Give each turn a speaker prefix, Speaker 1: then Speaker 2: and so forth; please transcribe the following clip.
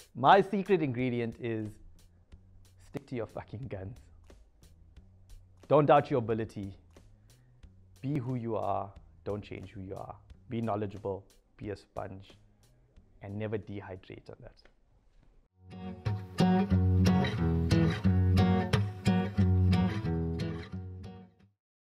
Speaker 1: My secret ingredient is stick to your fucking guns. Don't doubt your ability. Be who you are. Don't change who you are. Be knowledgeable. Be a sponge. And never dehydrate on that.